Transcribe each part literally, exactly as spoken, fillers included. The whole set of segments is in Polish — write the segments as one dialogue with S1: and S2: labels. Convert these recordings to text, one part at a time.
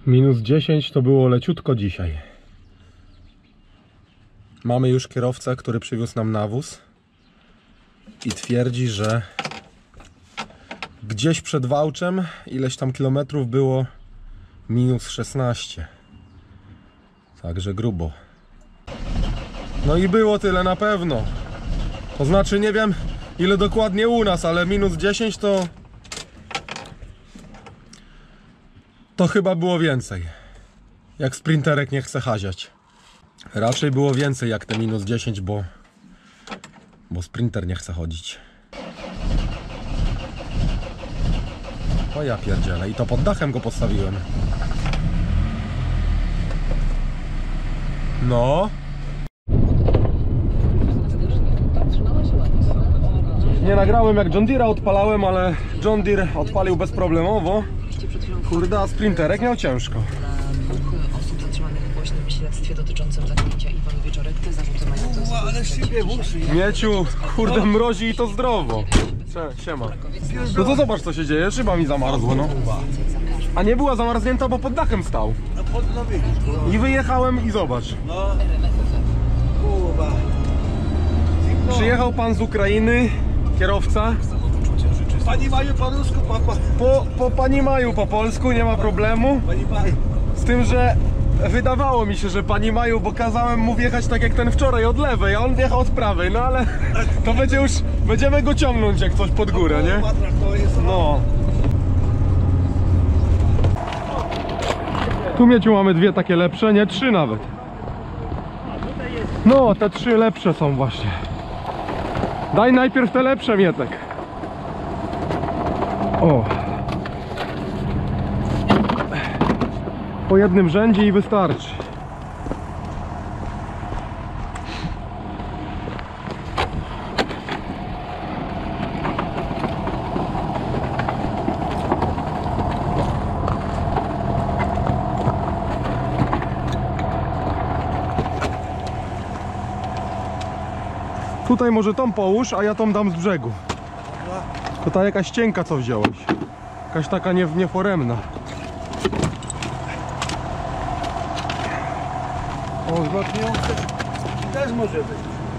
S1: Minus dziesięć to było leciutko dzisiaj. Mamy już kierowcę, który przywiózł nam nawóz i twierdzi, że gdzieś przed Wałczem ileś tam kilometrów było minus szesnaście. Także grubo. No i było tyle na pewno. To znaczy nie wiem ile dokładnie u nas, ale minus dziesięć to to chyba było więcej. Jak sprinterek nie chce haziać. Raczej było więcej jak te minus dziesięć, bo bo sprinter nie chce chodzić. O ja pierdzielę, i to pod dachem go postawiłem. No. Nie nagrałem jak John Deere'a odpalałem, ale John Deere odpalił bezproblemowo. Kurde, a sprinterek miał ciężko.
S2: Dwóch osób zatrzymanych w głośnym śledztwie dotyczącym zaginięcia Iwony Wieczorek. Te zarzuty mają to. Ale szybie włóczy.
S1: Mieciu, kurde, mrozi i to zdrowo. Siema. No to zobacz co się dzieje, szyba mi zamarzła, no. A nie była zamarznięta, bo pod dachem stał. I wyjechałem i zobacz. Przyjechał pan z Ukrainy, kierowca.
S3: Pani Maju po rusku, papa.
S1: Po, po pani Maju po polsku, nie ma problemu.
S3: Pani Maju.
S1: Z tym, że wydawało mi się, że pani Maju, bo kazałem mu wjechać tak jak ten wczoraj od lewej, a on wjechał od prawej, no ale to będzie już, będziemy go ciągnąć jak coś pod górę, nie? No. Tu Mieciu mamy dwie takie lepsze, nie? Trzy nawet. No, te trzy lepsze są właśnie. Daj najpierw te lepsze, Mietek. O. Po jednym rzędzie i wystarczy. Tutaj może tą połóż, a ja tą dam z brzegu. To ta jakaś cienka co wziąłeś. Jakaś taka nie, nieforemna.
S3: O, wzmocniące też może być.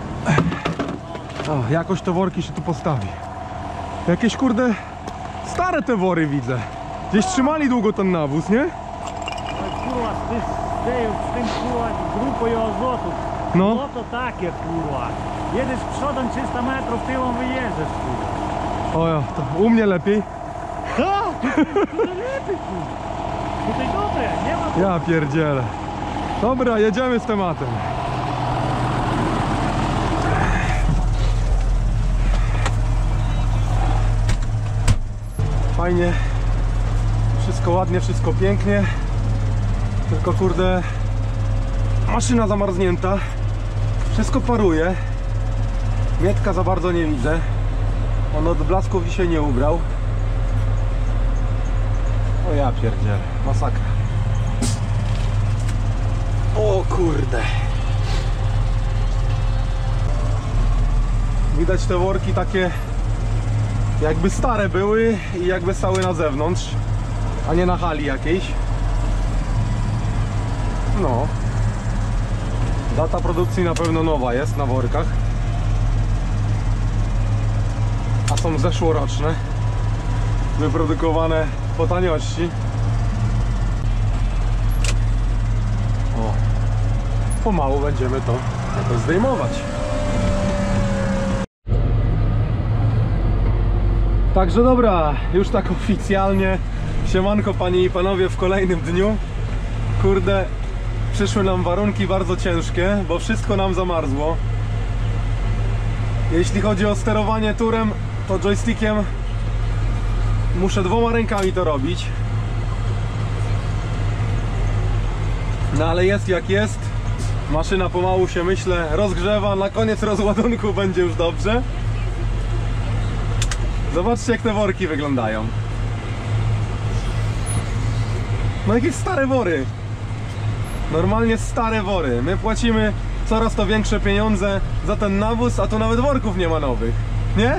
S1: O, jakoś te worki się tu postawi. Jakieś kurde stare te wory widzę. Gdzieś trzymali długo ten nawóz, nie?
S4: Kurwa, z tym, z tym kurwa grupą azotu.
S1: No.
S4: No to takie kurwa. Jedziesz przodem trzysta metrów, tyłą wyjeżdżasz kurwa.
S1: O ja, to u mnie lepiej.
S4: Ha! Tutaj, tutaj lepiej kurwa. Tutaj dobre, nie ma.
S1: Ja pierdzielę. Dobra, jedziemy z tematem. Fajnie. Wszystko ładnie, wszystko pięknie. Tylko kurde, maszyna zamarznięta. Wszystko paruje. Mietka za bardzo nie widzę. On od blasków dzisiaj nie ubrał. O ja pierdzielę, masakra. O kurde. Widać te worki takie jakby stare były i jakby stały na zewnątrz, a nie na hali jakiejś. No. Data produkcji na pewno nowa jest na workach. A są zeszłoroczne. Wyprodukowane po taniości. O. Pomału będziemy to jakoś zdejmować. Także dobra, już tak oficjalnie. Siemanko panie i panowie w kolejnym dniu. Kurde, przyszły nam warunki bardzo ciężkie, bo wszystko nam zamarzło. Jeśli chodzi o sterowanie turem, to joystickiem muszę dwoma rękami to robić. No ale jest jak jest. Maszyna pomału się, myślę, rozgrzewa. Na koniec rozładunku będzie już dobrze. Zobaczcie jak te worki wyglądają. No jakieś stare wory. Normalnie stare wory. My płacimy coraz to większe pieniądze za ten nawóz, a tu nawet worków nie ma nowych. Nie?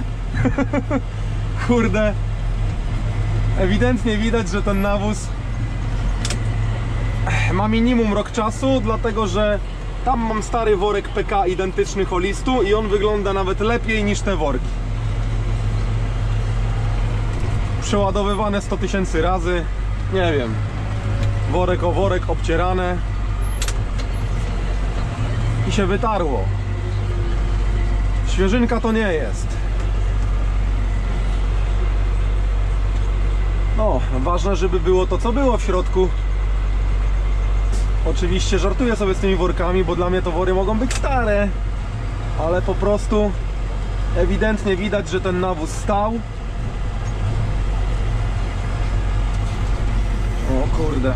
S1: Kurde. Ewidentnie widać, że ten nawóz ma minimum rok czasu, dlatego że tam mam stary worek P K identyczny Holistu i on wygląda nawet lepiej niż te worki. Przeładowywane sto tysięcy razy, nie wiem, worek o worek obcierane i się wytarło. Świeżynka to nie jest. No, ważne, żeby było to, co było w środku. Oczywiście żartuję sobie z tymi workami, bo dla mnie to wory mogą być stare, ale po prostu ewidentnie widać, że ten nawóz stał. O kurde.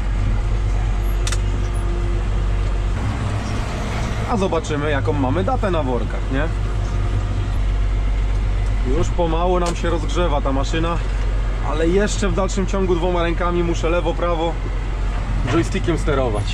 S1: A zobaczymy, jaką mamy datę na workach, nie? Już pomału nam się rozgrzewa ta maszyna, ale jeszcze w dalszym ciągu dwoma rękami muszę lewo, prawo joystickiem sterować.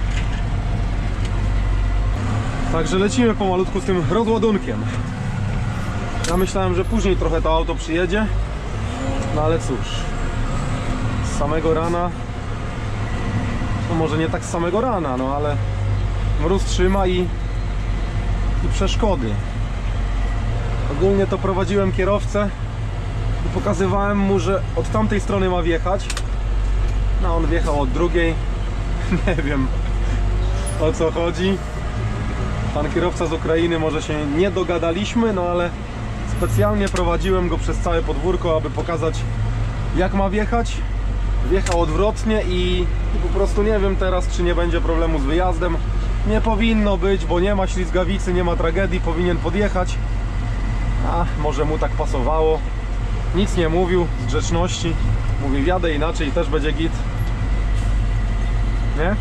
S1: Także lecimy pomalutku z tym rozładunkiem. Ja myślałem, że później trochę to auto przyjedzie, no ale cóż, z samego rana, no może nie tak z samego rana, no ale mróz trzyma i, i przeszkody. Ogólnie to prowadziłem kierowcę i pokazywałem mu, że od tamtej strony ma wjechać. No on wjechał od drugiej. Nie wiem, o co chodzi. Pan kierowca z Ukrainy, może się nie dogadaliśmy, no ale specjalnie prowadziłem go przez całe podwórko, aby pokazać, jak ma wjechać. Wjechał odwrotnie i, i po prostu nie wiem teraz, czy nie będzie problemu z wyjazdem. Nie powinno być, bo nie ma ślizgawicy, nie ma tragedii, powinien podjechać. A może mu tak pasowało. Nic nie mówił z grzeczności. Mówi, wjadę inaczej, też będzie git. Nie?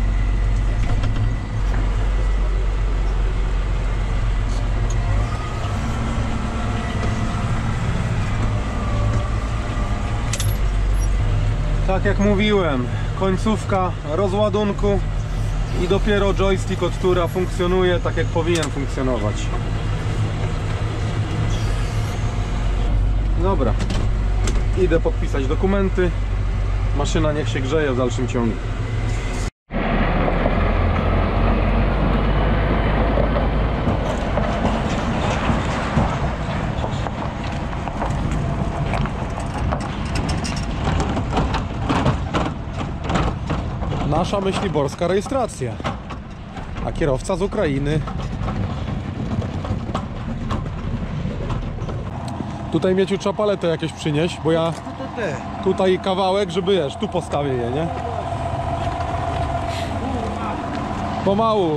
S1: Tak jak mówiłem, końcówka rozładunku i dopiero joystick od Tura funkcjonuje tak, jak powinien funkcjonować. Dobra, idę podpisać dokumenty. Maszyna niech się grzeje w dalszym ciągu. Nasza myśliborska rejestracja, a kierowca z Ukrainy. Tutaj, Mieciu, trzeba paletę jakieś przynieść, bo ja tutaj kawałek, żeby wiesz, tu postawię je, nie? Pomału.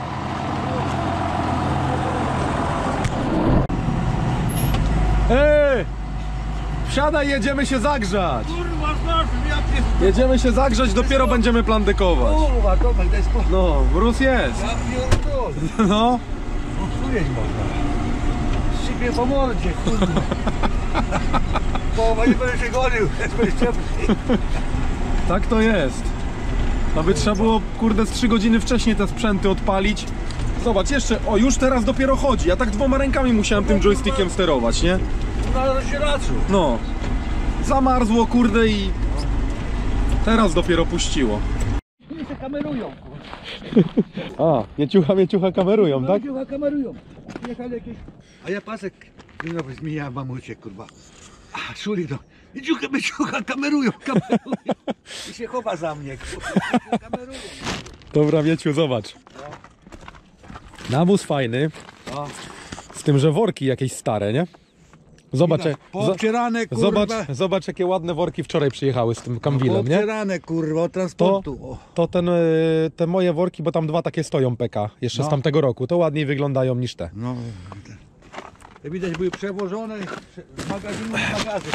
S1: Ej! Wsiadaj, jedziemy się zagrzać!
S3: Kurwa, znasz, ja pierdolę.
S1: Jedziemy się zagrzać, dopiero będziemy plandykować.
S3: Kurwa, Tomek, daj spokój.
S1: No, mróz jest.
S3: Ja pierdolę.
S1: No.
S3: Odsujeść można. Sypie po mordzie, kurwa. Połowa nie będę się golił, jest ciepły.
S1: Tak to jest. Aby trzeba było, kurde, z trzy godziny wcześniej te sprzęty odpalić. Zobacz, jeszcze, o, już teraz dopiero chodzi. Ja tak dwoma rękami musiałem tym joystickiem sterować, nie?
S3: Na się racu.
S1: No. Zamarzło, kurde, i teraz dopiero puściło.
S3: Oni się kamerują, kurwa.
S1: A, mieciucha, mieciucha kamerują, tak?
S3: Ludzie kamerują. Jechali jakieś... A ja pasek, no zmieniałem mamucie, kurwa. A, szuli to. Mieciucha, mieciucha, kamerują, kamerują. I się chowa za mnie, kurwa. Kamerują.
S1: Dobra, Mieciu, zobacz. Nawóz fajny.
S3: No.
S1: Z tym, że worki jakieś stare, nie? Zobacz,
S3: Widać, poobcierane, kurwa.
S1: zobacz, zobacz, jakie ładne worki wczoraj przyjechały z tym Kamwilem, nie?
S3: Poobcierane, kurwa, od
S1: To,
S3: transportu. O.
S1: to ten, y, te moje worki, bo tam dwa takie stoją P K, jeszcze
S3: No.
S1: z tamtego roku, to ładniej wyglądają niż te.
S3: No, te widać były przewożone z magazynu w magazyn.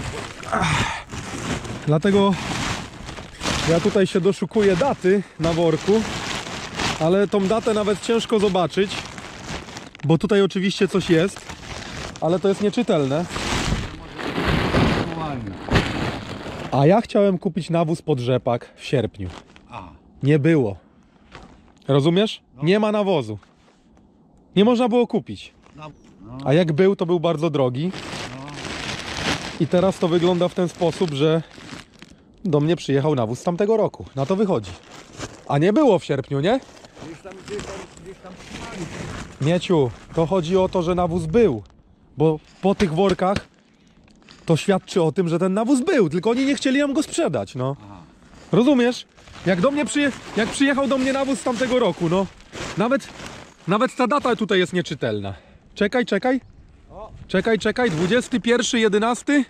S1: Dlatego ja tutaj się doszukuję daty na worku, ale tą datę nawet ciężko zobaczyć, bo tutaj oczywiście coś jest, ale to jest nieczytelne. A ja chciałem kupić nawóz pod rzepak w sierpniu.
S3: A,
S1: Nie było. Rozumiesz? Nie ma nawozu. Nie można było kupić.
S3: no, no,
S1: A jak był, to był bardzo drogi.
S3: no.
S1: I teraz to wygląda w ten sposób, że do mnie przyjechał nawóz z tamtego roku. Na to wychodzi. A nie było w sierpniu, nie?
S3: Gdzieś tam, gdzieś tam, gdzieś tam trzymali.
S1: Mieciu, to chodzi o to, że nawóz był. Bo po tych workach to świadczy o tym, że ten nawóz był, tylko oni nie chcieli nam go sprzedać, no.
S3: Aha.
S1: Rozumiesz? Jak do mnie przyje... jak przyjechał do mnie nawóz z tamtego roku, no. Nawet, nawet ta data tutaj jest nieczytelna. Czekaj, czekaj. Czekaj, czekaj, dwudziesty pierwszy jedenasty.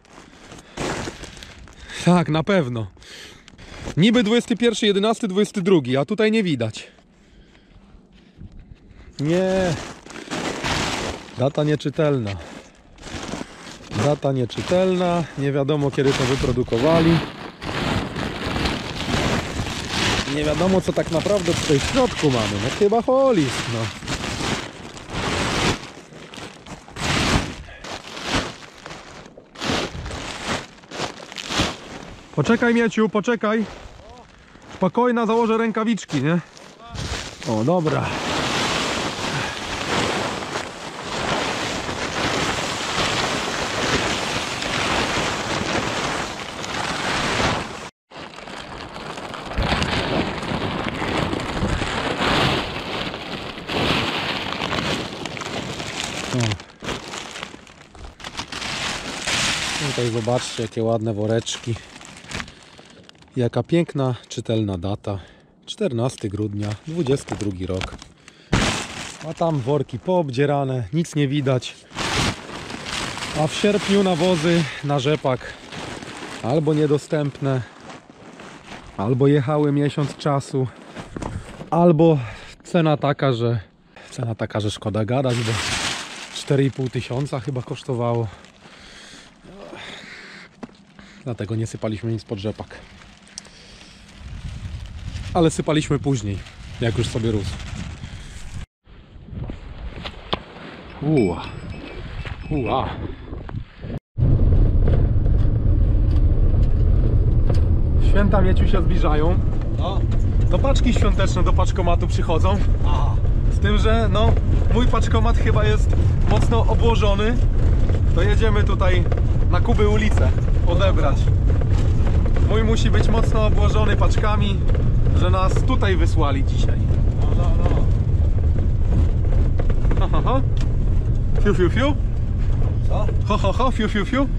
S1: Tak, na pewno. Niby dwudziesty pierwszy jedenasty dwudziesty drugi, a tutaj nie widać. Nie. Data nieczytelna. Data nieczytelna. Nie wiadomo, kiedy to wyprodukowali. Nie wiadomo, co tak naprawdę tutaj w środku mamy. No chyba Hollis, no. Poczekaj, Mieciu, poczekaj. Spokojna, założę rękawiczki, nie? O, dobra. Tutaj zobaczcie, jakie ładne woreczki. Jaka piękna, czytelna data. czternastego grudnia, dwudziesty drugi rok. A tam worki poobdzierane, nic nie widać. A w sierpniu nawozy na rzepak albo niedostępne, albo jechały miesiąc czasu, albo cena taka, że cena taka, że szkoda gadać, bo cztery i pół tysiąca chyba kosztowało. Dlatego nie sypaliśmy nic pod rzepak. Ale sypaliśmy później, jak już sobie rósł. Uła. Uła. Święta, Mieciu, się zbliżają.
S3: No.
S1: To paczki świąteczne do paczkomatu przychodzą.
S3: Aha.
S1: Z tym, że no, mój paczkomat chyba jest mocno obłożony. To jedziemy tutaj na Kuby ulicę odebrać. Mój musi być mocno obłożony paczkami, że nas tutaj wysłali dzisiaj.
S3: No, no, no.
S1: Ho, ho, ho. Fiu, fiu, fiu.
S3: Co?
S1: Ho, ho, ho, fiu, fiu, fiu.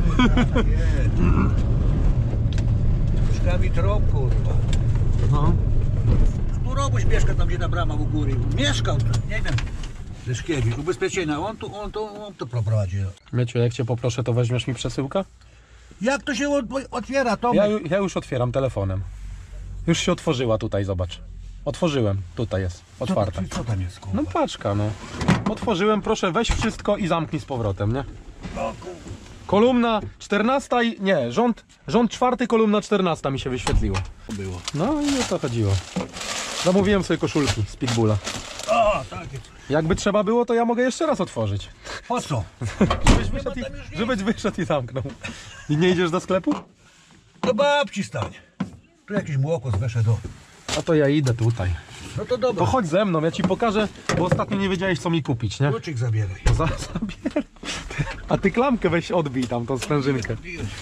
S3: Puszkami trop, kurwa.
S1: No.
S3: Tu Robuś mieszka tam, gdzie ta brama u góry. Mieszkał tam, nie wiem. Leszkiewicz, ubezpieczenia. On tu, on tu, on tu prowadzi.
S1: Mieciu, jak cię poproszę, to weźmiesz mi przesyłkę?
S3: Jak to się od, otwiera, Tomek?
S1: Ja, ju- ja już otwieram telefonem. Już się otworzyła tutaj, zobacz. Otworzyłem, tutaj jest, otwarta.
S3: Co, co tam jest, kurwa?
S1: No paczka, no. Otworzyłem, proszę, weź wszystko i zamknij z powrotem, nie? Kolumna czternasta i... nie, rząd, rząd czwarty, kolumna czternasta mi się wyświetliło.
S3: Było.
S1: No i o to chodziło. Zamówiłem sobie koszulki z Pitbulla.
S3: O, tak jest.
S1: Jakby trzeba było, to ja mogę jeszcze raz otworzyć.
S3: Po co?
S1: Żebyś wyszedł i, żebyś wyszedł i zamknął. I nie idziesz do sklepu?
S3: Do babci stań. Tu jakiś młokos weszedł do...
S1: A to ja idę tutaj.
S3: No to dobra.
S1: To chodź ze mną, ja ci pokażę, bo ostatnio nie wiedziałeś, co mi kupić, nie?
S3: Kluczyk zabieraj.
S1: To za, zabieram. A ty klamkę weź odbij tam, tą sprężynkę.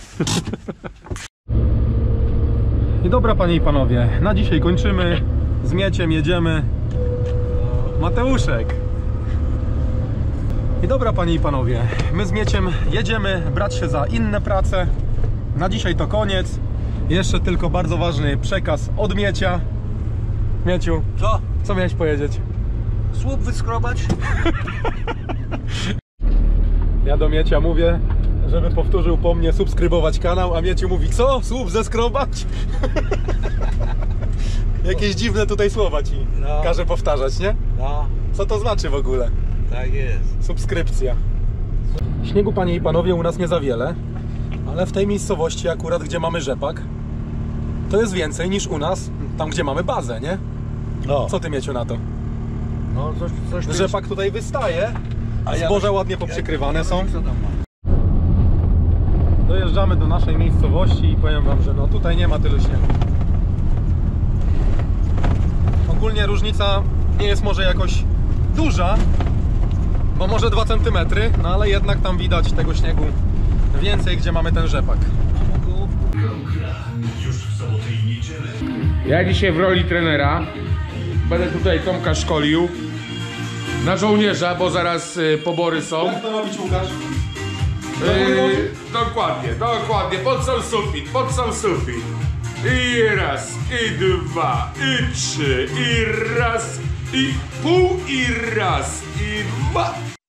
S1: I dobra, panie i panowie, na dzisiaj kończymy. Z Mieciem jedziemy. Mateuszek. I dobra, panie i panowie, my z Mieciem jedziemy brać się za inne prace. Na dzisiaj to koniec. Jeszcze tylko bardzo ważny przekaz od Miecia. Mieciu,
S3: Co?
S1: co miałeś powiedzieć?
S3: Słup wyskrobać?
S1: Ja do Miecia mówię, żeby powtórzył po mnie subskrybować kanał, a Mieciu mówi, co? Słup zeskrobać? Jakieś dziwne tutaj słowa ci
S3: No.
S1: każe powtarzać, nie?
S3: No,
S1: Co to znaczy w ogóle?
S3: tak jest.
S1: Subskrypcja. Śniegu, panie i panowie, u nas nie za wiele, ale w tej miejscowości akurat, gdzie mamy rzepak, to jest więcej niż u nas, tam gdzie mamy bazę, nie?
S3: No,
S1: Co ty, Mieciu, na to?
S3: no coś, coś tu
S1: Rzepak tutaj wystaje,
S3: A ja-
S1: zboża ładnie poprzykrywane
S3: ja-
S1: są.
S3: Co tam ma?
S1: Dojeżdżamy do naszej miejscowości i powiem wam, że no tutaj nie ma tyle śniegu. Ogólnie różnica nie jest może jakoś duża, bo może dwa centymetry, no ale jednak tam widać tego śniegu więcej, gdzie mamy ten rzepak.
S3: Mam około
S5: Już w sobotę i niedzielę Ja dzisiaj w roli trenera będę tutaj Tomka szkolił na żołnierza, bo zaraz y, pobory są.
S1: Jak to robić, Łukasz?
S5: Yy, dokładnie, dokładnie, pod sam sufit, pod sam sufit. I raz, i dwa, i trzy, i raz, i pół, i raz, i dwa.